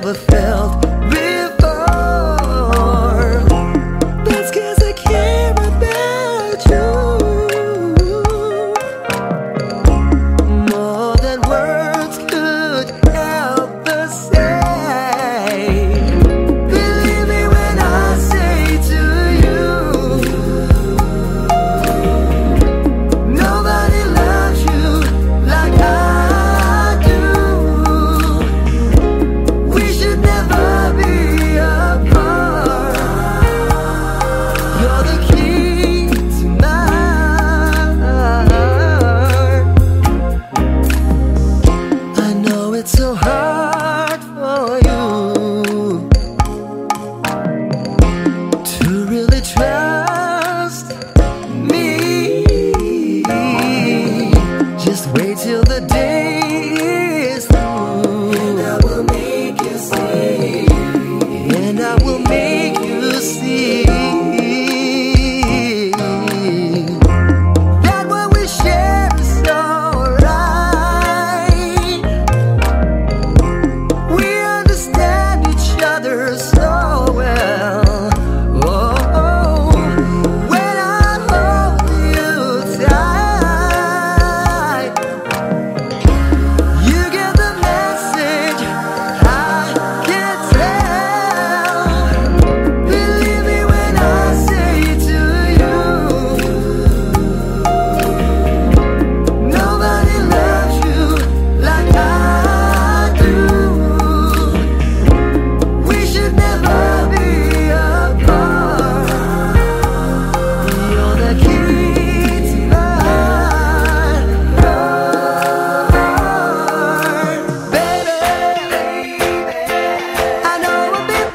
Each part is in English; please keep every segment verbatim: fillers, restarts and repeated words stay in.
never felt before. That's 'cause I care about you more than words could ever say. Believe me when I say to you, nobody loves you like I do. We should never be apart. You're the key to my heart. I know it's so hard for you to really trust me. Just wait till the day is through, and I will make you see, and I will make you see that what we share is so right. We understand each other so well. Oh, when I hold you tight, you get the message I can tell. Believe me when I say to you, nobody loves you like I do. We should never be apart. You're the key to my heart, baby. I know I've been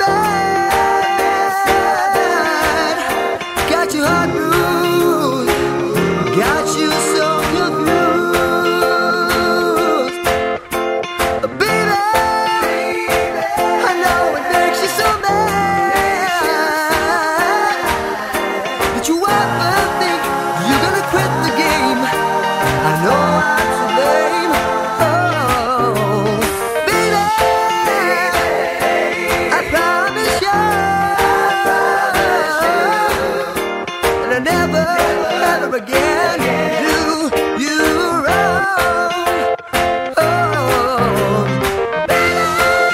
bad, got you heart bruised, got you so confused, baby. I know it makes you so mad that you ever think you're gonna quit the game. I know I'm to blame. Oh, baby, I promise you that I never, ever again do you wrong. Oh, baby,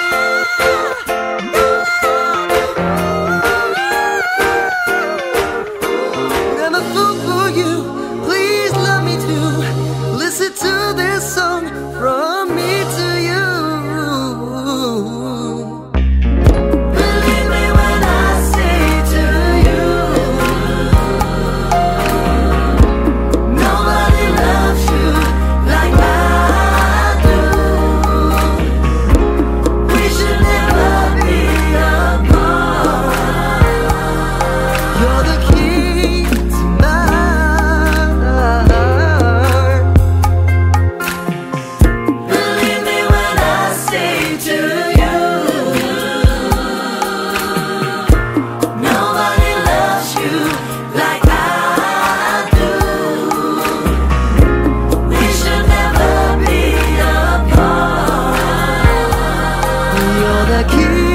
never fool for you. Please love me too. Listen to this song from me to you. Believe me when I say to you, nobody loves you like I do. We should never be apart. You're the key to my heart. Believe me when I say to you, nobody loves you like I do. We should never be apart. You're the key